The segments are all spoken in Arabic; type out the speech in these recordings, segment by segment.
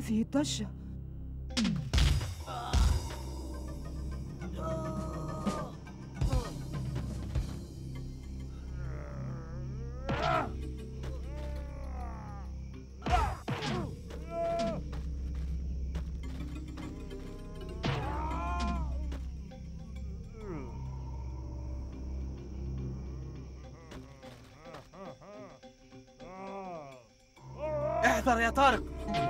هذه الضجة؟ احذر يا طارق.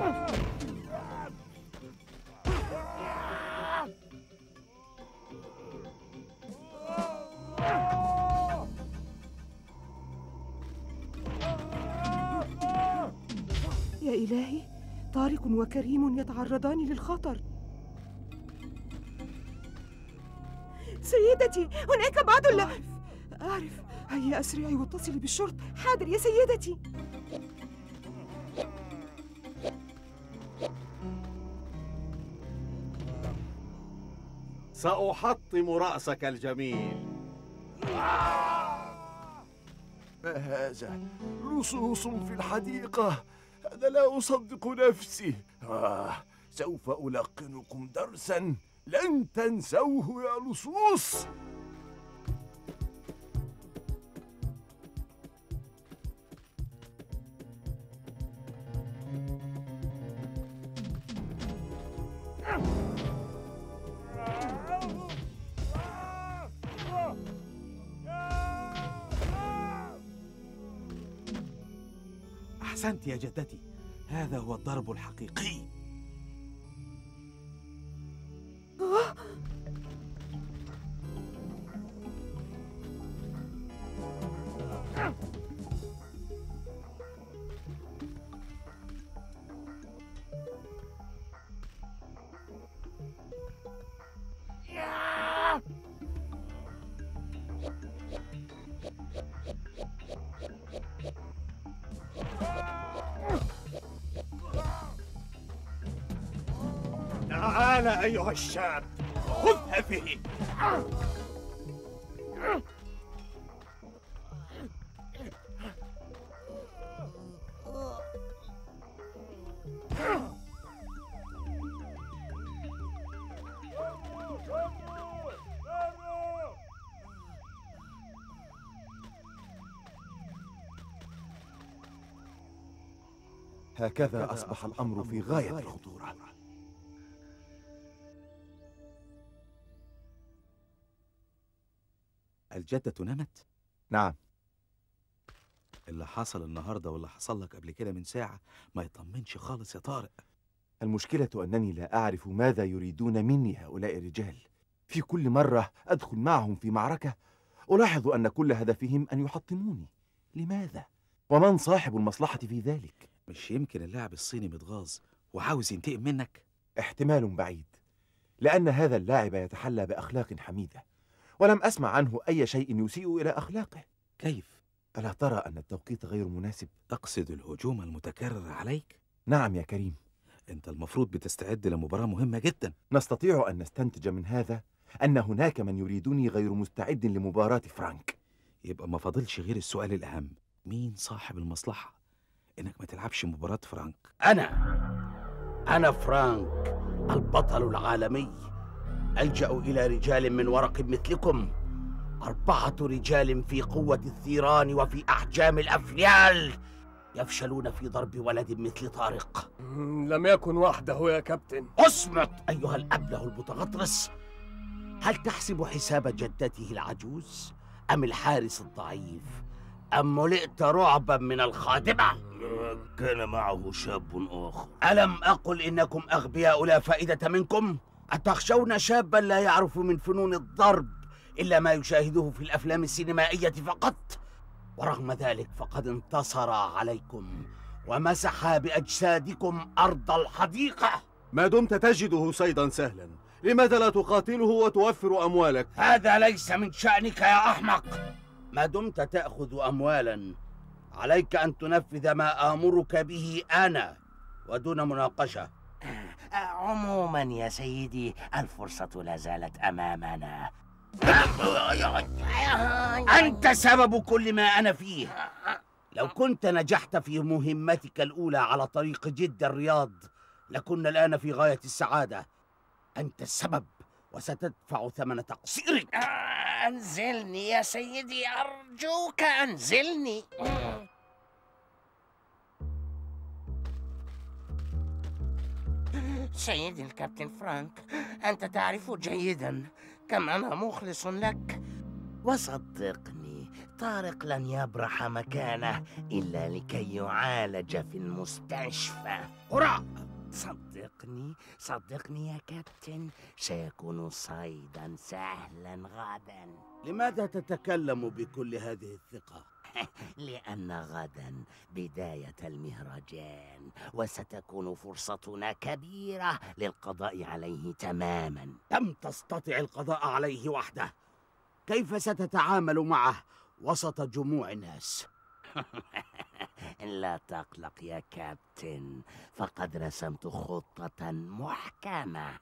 يا إلهي، طارق وكريم يتعرضان للخطر. سيدتي، هناك بعض أعرف. هيا أسرعي واتصلي بالشرطة. حاضر يا سيدتي. سأحطم رأسك الجميل. ما هذا؟ لصوص في الحديقة. أنا لا أصدق نفسي. سوف ألقنكم درسا لن تنسوه يا لصوص. أحسنت يا جدتي، هذا هو الضرب الحقيقي. تعال أيها الشاب، خذ هذه. هكذا أصبح الأمر في غاية الخطورة. الجدة نمت؟ نعم. اللي حصل النهاردة واللي حصل لك قبل كده من ساعة ما يطمنش خالص يا طارق. المشكلة أنني لا أعرف ماذا يريدون مني هؤلاء الرجال. في كل مرة أدخل معهم في معركة ألاحظ أن كل هدفهم أن يحطموني. لماذا؟ ومن صاحب المصلحة في ذلك؟ مش يمكن اللاعب الصيني متغاظ وعاوز ينتقم منك؟ احتمال بعيد، لأن هذا اللاعب يتحلى بأخلاق حميدة، ولم أسمع عنه أي شيء يسيء إلى أخلاقه. كيف؟ ألا ترى أن التوقيت غير مناسب؟ تقصد الهجوم المتكرر عليك؟ نعم يا كريم. أنت المفروض بتستعد لمباراة مهمة جدا. نستطيع أن نستنتج من هذا أن هناك من يريدني غير مستعد لمباراة فرانك. يبقى ما فاضلش غير السؤال الأهم، مين صاحب المصلحة إنك ما تلعبش مباراة فرانك؟ أنا فرانك البطل العالمي. ألجأ إلى رجال من ورق مثلكم، 4 رجال في قوة الثيران وفي أحجام الأفيال يفشلون في ضرب ولد مثل طارق. لم يكن وحده يا كابتن. اصمت أيها الأبله المتغطرس. هل تحسب حساب جدته العجوز أم الحارس الضعيف أم ملئت رعبا من الخادمة؟ كان معه شاب آخر. ألم أقل إنكم أغبياء لا فائدة منكم؟ أتخشون شابا لا يعرف من فنون الضرب إلا ما يشاهده في الأفلام السينمائية فقط؟ ورغم ذلك فقد انتصر عليكم ومسح بأجسادكم أرض الحديقة. ما دمت تجده صيدا سهلا، لماذا لا تقاتله وتوفر أموالك؟ هذا ليس من شأنك يا أحمق. ما دمت تأخذ أموالا عليك أن تنفذ ما آمرك به أنا ودون مناقشة. عموما يا سيدي الفرصة لا زالت أمامنا. أنت سبب كل ما أنا فيه. لو كنت نجحت في مهمتك الأولى على طريق جدة الرياض لكن الآن في غاية السعادة. أنت السبب وستدفع ثمن تقصيرك. أنزلني يا سيدي، أرجوك أنزلني. سيدي الكابتن فرانك، أنت تعرف جيدا كم أنا مخلص لك، وصدقني طارق لن يبرح مكانه إلا لكي يعالج في المستشفى. هراء! صدقني يا كابتن، سيكون صيدا سهلا غدا. لماذا تتكلم بكل هذه الثقة؟ لأن غدا بداية المهرجان، وستكون فرصتنا كبيرة للقضاء عليه تماما. لم تستطع القضاء عليه وحده، كيف ستتعامل معه وسط جموع الناس؟ لا تقلق يا كابتن، فقد رسمت خطة محكمة.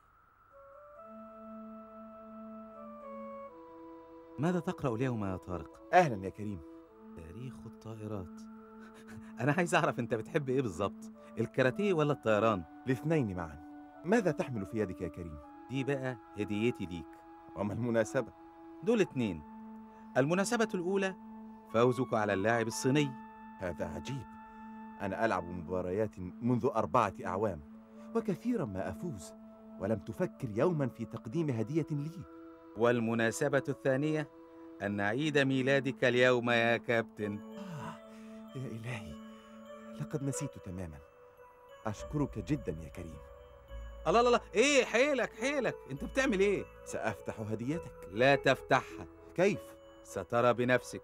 ماذا تقرأ اليوم يا طارق؟ أهلا يا كريم. تاريخ الطائرات. أنا عايز أعرف أنت بتحب إيه بالظبط؟ الكاراتيه ولا الطيران؟ الاثنين معا. ماذا تحمل في يدك يا كريم؟ دي بقى هديتي ليك. وما المناسبة؟ دول 2. المناسبة الأولى فوزك على اللاعب الصيني. هذا عجيب، أنا ألعب مباريات منذ 4 أعوام وكثيرا ما أفوز، ولم تفكر يوما في تقديم هدية لي. والمناسبة الثانية أن عيد ميلادك اليوم يا كابتن. يا إلهي، لقد نسيت تماما. أشكرك جدا يا كريم. الله لا، إيه حيلك أنت بتعمل إيه؟ سأفتح هديتك. لا تفتحها. كيف؟ سترى بنفسك.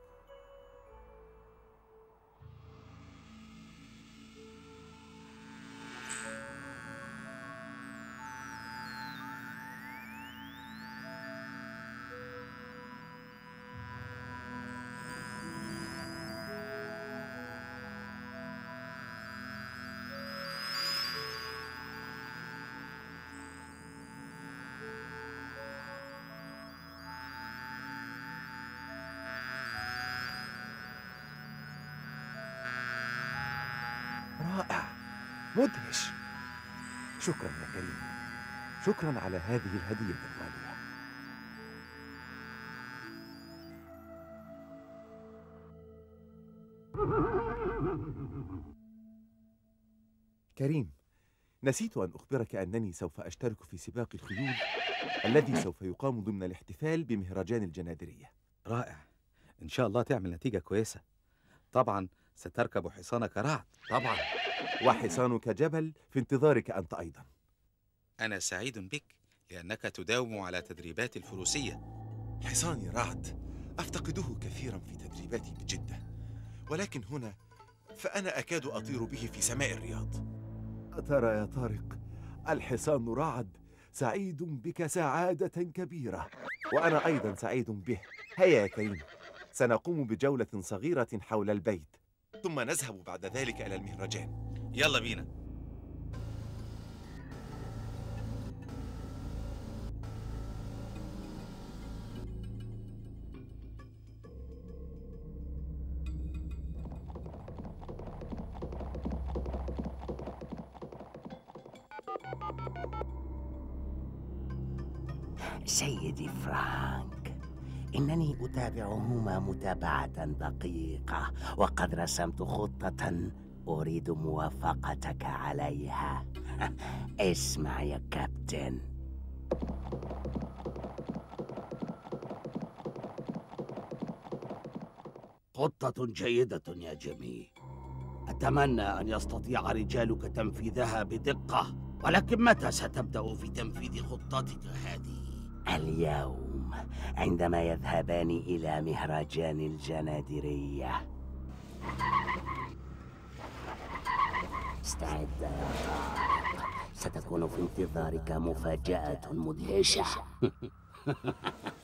رائع، مدهش. شكرا يا كريم، شكرا على هذه الهدية الغالية. كريم، نسيت أن أخبرك أنني سوف أشترك في سباق الخيول الذي سوف يقام ضمن الاحتفال بمهرجان الجنادرية. رائع، إن شاء الله تعمل نتيجة كويسة. طبعا ستركب حصانك رعد. طبعا، وحصانك جبل في انتظارك أنت أيضا. أنا سعيد بك لأنك تداوم على تدريبات الفروسية. حصاني رعد أفتقده كثيرا في تدريباتي بجدة، ولكن هنا فأنا أكاد أطير به في سماء الرياض. أترى يا طارق، الحصان رعد سعيد بك سعادة كبيرة، وأنا أيضا سعيد به. هيا يا كريم، سنقوم بجولة صغيرة حول البيت، ثم نذهب بعد ذلك إلى المهرجان. يلا بينا. سيدي فرانك، إنني أتابعهما متابعة دقيقة، وقد رسمت خطة أريد موافقتك عليها. اسمع يا كابتن. خطة جيدة يا جيمي، أتمنى أن يستطيع رجالك تنفيذها بدقة، ولكن متى ستبدأ في تنفيذ خطتك هذه؟ اليوم عندما يذهبان إلى مهرجان الجنادرية. استعد يا طارق، ستكون في انتظارك مفاجأة مدهشة.